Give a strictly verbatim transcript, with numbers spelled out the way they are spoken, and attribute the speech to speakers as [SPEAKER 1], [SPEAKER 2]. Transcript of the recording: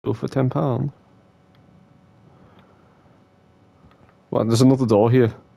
[SPEAKER 1] Go for ten pound. Well, there's another door here.